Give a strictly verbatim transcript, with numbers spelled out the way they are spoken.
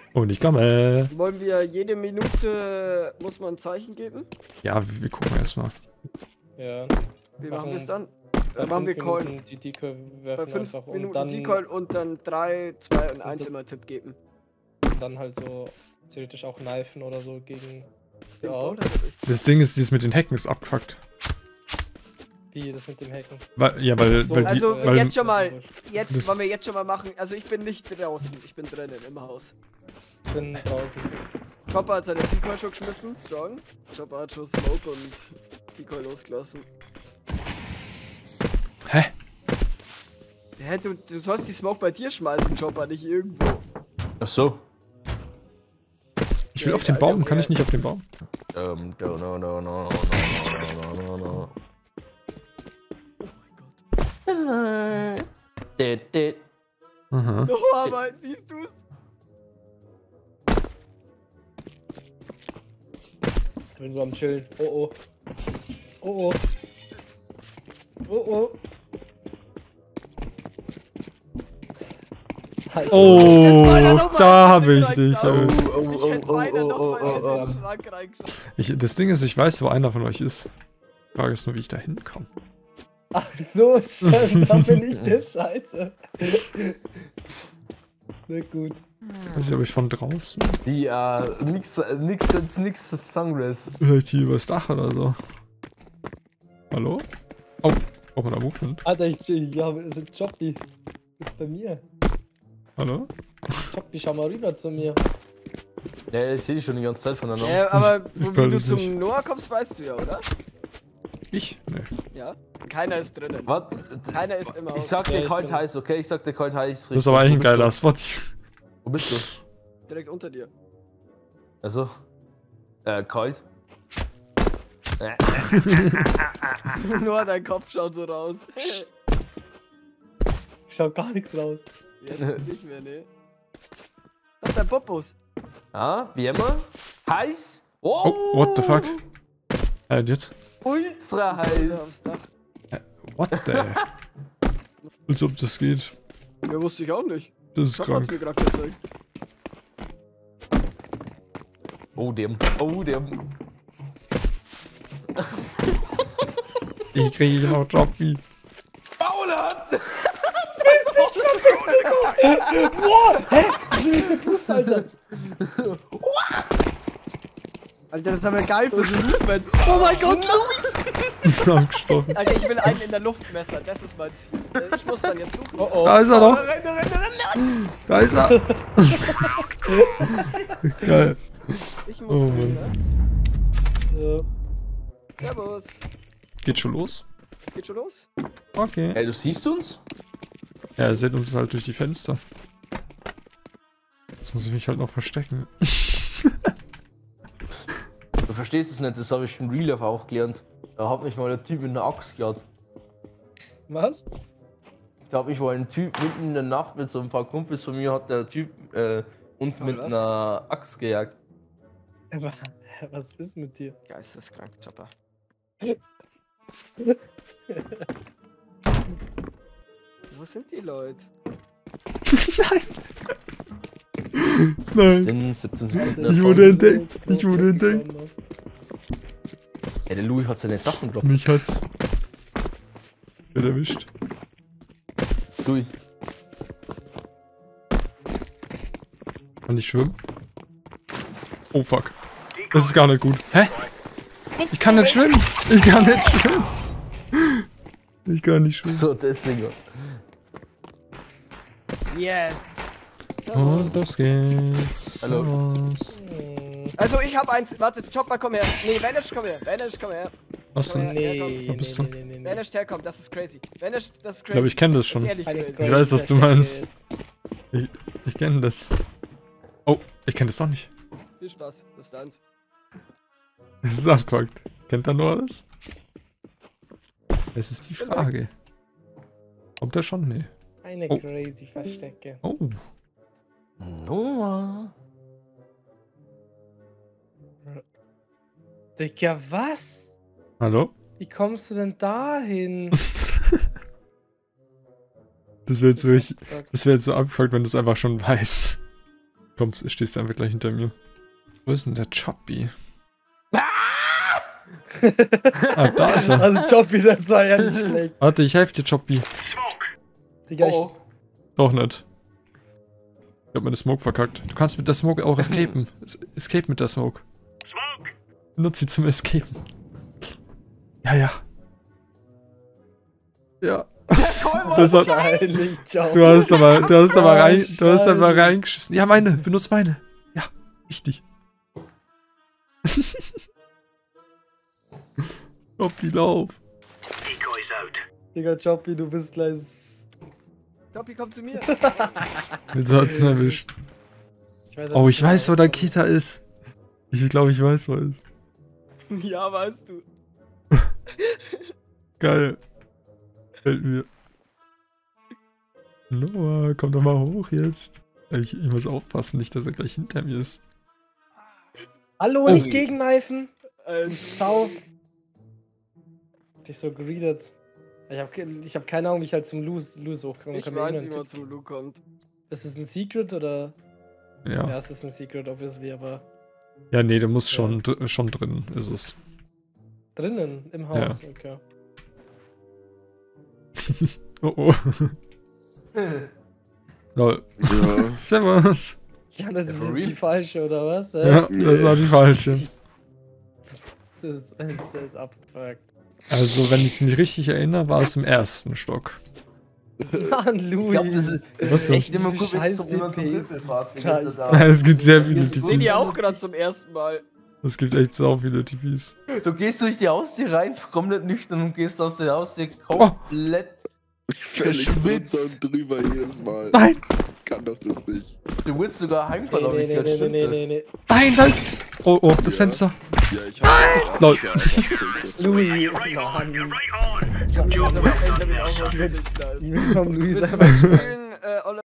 Und ich komme. Wollen wir jede Minute, muss man ein Zeichen geben? Ja, wir, wir gucken erstmal. Ja. Wie Machen machen wir es dann? Bei Dann machen wir fünf Call. Minuten die Decoy Bei werfen fünf einfach und Minuten dann, Decoy und dann drei, zwei und eins dann- immer Tipp geben. und dann halt so theoretisch auch kneifen oder so gegen... Den Ja. Bowler hab ich. Das Ding ist, dieses mit den Hacken ist abgefuckt. Wie, das mit dem Hacken. Weil, ja, weil, So, weil die, Also äh, weil, jetzt schon mal, jetzt Das- wollen wir jetzt schon mal machen. Also ich bin nicht draußen, ich bin drinnen im Haus. Ich bin draußen. Chopper hat seine Decoy schon geschmissen, strong. Chopper hat schon Smoke und Decoy losgelassen. Hä? Hä, du, du sollst die Smoke bei dir schmeißen, Chopper, nicht irgendwo. Ach so. Ich will Ja, auf den egal, Baum, ja, kann ich ja. nicht auf den Baum? Ähm, no, no, no, no, no, no, no, no. Oh mein Gott. Dit, dit. Aha. Oh, aber wie du. Ich bin so am Chillen. Oh oh. Oh oh. Oh oh. Halt. Oh, beinahe noch mal da in habe den ich Schrank dich. geschaut. Alter. Oh, Ich oh, hätte oh, beinahe oh, noch oh, mal oh, in oh. den Schrank reingeschaut. Ich, das Ding ist, ich weiß, wo einer von euch ist. Die Frage ist nur, wie ich da hinkomme. Ach so, stimmt. Da bin ich der Scheiße. Na gut. Weiß ich, ob ich von draußen. Ja, nix, nix, jetzt nix Sunglass. Vielleicht hier übers Dach oder so. Hallo? Oh, braucht man da Movement? Alter, ich chill. Ja, es ist Jobby. Ist bei mir. Hallo? Jobby, schau mal rüber zu mir. Ja, ich seh dich schon die ganze Zeit von der Nummer. Ja, aber Ich wo, weiß wie du es zum nicht. Noah kommst, weißt du ja, oder? Ich? Nee. Ja. Keiner ist drinnen. Warte, Keiner ist im ich Haus. sag Ja, dir ich kalt bin- heiß, okay? Ich sag dir kalt heiß. Das ist aber eigentlich ein Wo bist geiler du? Spot. Ich- Wo bist du? Direkt unter dir. Also, äh, kalt. Äh, Nur dein Kopf schaut so raus. Ich schau gar nichts raus. Jetzt nicht mehr, ne? Das ist dein Popos. ah, wie immer. Heiß. Oh, Oh, what the fuck? Äh, jetzt? Ultra Also heiß. aufs Dach. What the? Als ob das geht. Ja, wusste ich auch nicht. Das ist Chopper hat's krank. mir gerade gezeigt. Oh, dem. Oh, dem. Ich kriege noch Jobby. Bauland! Boah! Hä? Ich will jetzt Boost, Alter! Alter, das ist aber geil für so ein Movement. Oh mein Gott, Louis! Abgestochen. Alter, ich will einen in der Luft messern. Das ist mein Ziel. Ich muss dann jetzt suchen. Oh oh. Da ist er noch. Renn, renn, renn, renn. Da ist er. Geil. Ich muss Oh suchen, ne? Ja. Servus. Geht schon los? Es geht schon los? Okay. Ey, du siehst uns? Ja, er sieht uns halt durch die Fenster. Jetzt muss ich mich halt noch verstecken. Du verstehst es nicht, das habe ich im Real Life auch gelernt. Da hat mich mal der Typ mit einer Axt gejagt. Was? Da hat mich mal ein Typ mitten in der Nacht mit so ein paar Kumpels von mir, hat der Typ äh, uns Oh, mit was? einer Axt gejagt. Aber, was ist mit dir? Geisteskrank, Chopper. Wo sind die Leute? Nein. sind siebzehn Sekunden. Ich wurde entdeckt. Ich wurde entdeckt. Ja, der Louis hat seine Sachen gedroppt. Mich hat's. Wird erwischt. Louis. Kann ich schwimmen? Oh fuck. Das ist gar nicht gut. Hä? Ich kann nicht schwimmen. Ich kann nicht schwimmen. Ich kann nicht schwimmen. So, das Ding. Yes! Und los geht's. Hallo. Los. Also ich hab eins. Warte, Chopper, komm her. Nee, Vanish, komm her. Vanish, komm her. Was Komm denn? her, Nee, herkomm. nee, Wo bist du? nee, nee, nee, nee. Vanish, herkommt, das ist crazy. Vanish, das ist crazy. Ich glaube, ich kenne das Das schon. ist ehrlich Keine crazy. Ich weiß, was du Crazy meinst. jetzt. Ich, ich kenne das. Oh, ich kenne das doch nicht. Viel Spaß, das ist deins. Das ist abgefuckt. Kennt er nur alles? Das ist die Frage. Kommt er schon? Nee. Eine Oh. crazy Verstecke. Oh. Noah. Digga, was? Hallo? Wie kommst du denn dahin? Das wäre jetzt, so richtig- abgefuckt. das wär jetzt so abgefuckt, wenn du es einfach schon weißt. Komm, stehst du einfach gleich hinter mir. Wo ist denn der Choppi? Ah, da ist er. Also Choppy, das war ja nicht schlecht. Warte, ich helfe dir, Choppi. Digga, ich, Oh. Doch nicht. Ich hab meine Smoke verkackt. Du kannst mit der Smoke auch escapen. Es- Escape mit der Smoke. Benutze sie zum Escapen. Ja, ja. Ja. Das hat, wahrscheinlich, ciao. du hast aber, du hast aber rein, du hast aber Wahrscheinlich. reingeschissen. Ja, meine, benutz meine. Ja, richtig. Choppi, lauf. Digga, Choppy, du bist gleich... Topi, komm zu mir. Jetzt hat's ihn erwischt. Ich weiß Oh, ich weiß, wo der Kita ist. Ich glaube, ich weiß, wo er ist. Ja, weißt du. Geil. Fällt mir. Noah, komm doch mal hoch jetzt. Ich, ich muss aufpassen, nicht, dass er gleich hinter mir ist. Hallo, Oh. nicht gegenkneifen. Äh, Du Sau. Dich so greedet. Ich hab, ke- ich hab keine Ahnung, wie ich halt zum Lose, Lose hochkomme. Ich Kann mir weiß, wie jemand man tippen? zum Lu kommt. Ist es ein Secret oder? Ja. Ja, es ist ein Secret, obviously, aber Ja, nee, der muss Ja. schon, dr- schon drin, ist es. drinnen, im Haus, okay. Oh oh. Lol. Ja. Servus. Ja, das Ja, ist for jetzt real? die falsche, oder was? Hä? Ja, das war die falsche. Das ist, das ist abgefuckt. Also, wenn ich mich richtig erinnere, war es im ersten Stock. Mann, Ich Louis. glaube, das ist, das Was ist denn? echt immer gut, wenn Scheiß es so jemand zum D Ps Büffel fährt. gibt's da. Ja, es gibt sehr viele Ich Ich sehe T die Ps. auch gerade zum ersten Mal. Es gibt echt so viele T Ps. Du gehst durch die Haustür rein, komplett nüchtern und gehst aus der Haustür Oh. komplett Völlig Geschwitzt. drunter und drüber jedes Mal. Nein! Kann doch das nicht. Du willst sogar Nee, heimfahren, aber nee, ich nee, glaub, nee, stimmt nee, das? nee, nee. Nein, da ist. Oh, oh, das Ja. Fenster. Ja, ich hab Lol. Louis, Mann. Ich hab mir das aber echt damit auch was gesicht, Alter. Willkommen, Louis. Willst du Einfach mal spielen, äh, Olle?